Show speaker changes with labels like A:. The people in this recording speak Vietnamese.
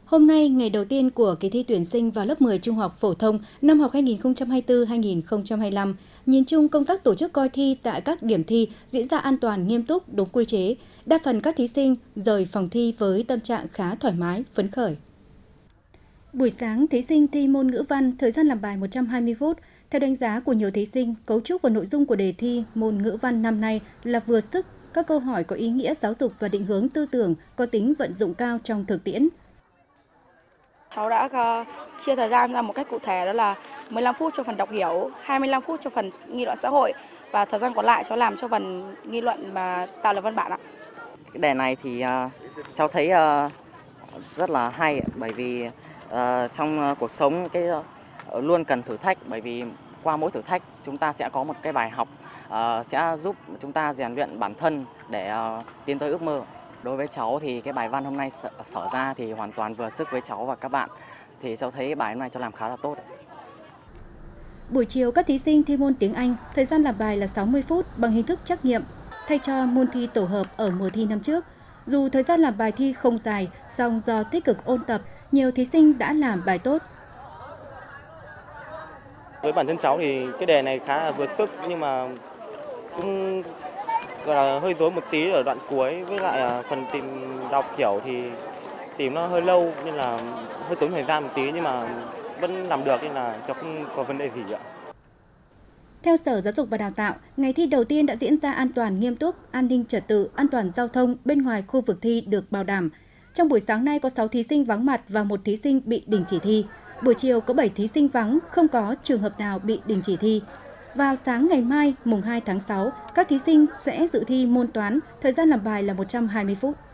A: Hôm nay, ngày đầu tiên của kỳ thi tuyển sinh vào lớp 10 trung học phổ thông năm học 2024-2025, nhìn chung công tác tổ chức coi thi tại các điểm thi diễn ra an toàn, nghiêm túc, đúng quy chế. Đa phần các thí sinh rời phòng thi với tâm trạng khá thoải mái, phấn khởi. Buổi sáng, thí sinh thi môn ngữ văn, thời gian làm bài 120 phút. Theo đánh giá của nhiều thí sinh, cấu trúc và nội dung của đề thi môn ngữ văn năm nay là vừa sức, các câu hỏi có ý nghĩa giáo dục và định hướng tư tưởng, có tính vận dụng cao trong thực tiễn.
B: Cháu đã chia thời gian ra một cách cụ thể, đó là 15 phút cho phần đọc hiểu, 25 phút cho phần nghị luận xã hội và thời gian còn lại cháu làm cho phần nghị luận và tạo lập văn bản ạ.
C: Cái đề này thì cháu thấy rất là hay, bởi vì trong cuộc sống luôn cần thử thách, bởi vì qua mỗi thử thách chúng ta sẽ có một cái bài học sẽ giúp chúng ta rèn luyện bản thân để tiến tới ước mơ. Đối với cháu thì cái bài văn hôm nay sở ra thì hoàn toàn vừa sức với cháu và các bạn, thì cháu thấy bài hôm nay cháu làm khá là tốt.
A: Buổi chiều, các thí sinh thi môn tiếng Anh, thời gian làm bài là 60 phút bằng hình thức trắc nghiệm, thay cho môn thi tổ hợp ở mùa thi năm trước. Dù thời gian làm bài thi không dài, song do tích cực ôn tập, nhiều thí sinh đã làm bài tốt.
D: Với bản thân cháu thì cái đề này khá là vượt sức, nhưng mà cũng gọi là hơi rối một tí ở đoạn cuối, với lại phần tìm đọc hiểu thì tìm nó hơi lâu nên là hơi tốn thời gian một tí, nhưng mà vẫn làm được nên là cháu không có vấn đề gì ạ.
A: Theo Sở Giáo dục và Đào tạo, ngày thi đầu tiên đã diễn ra an toàn, nghiêm túc, an ninh trật tự, an toàn giao thông bên ngoài khu vực thi được bảo đảm. Trong buổi sáng nay có 6 thí sinh vắng mặt và 1 thí sinh bị đình chỉ thi. Buổi chiều có 7 thí sinh vắng, không có trường hợp nào bị đình chỉ thi. Vào sáng ngày mai, mùng 2 tháng 6, các thí sinh sẽ dự thi môn toán, thời gian làm bài là 120 phút.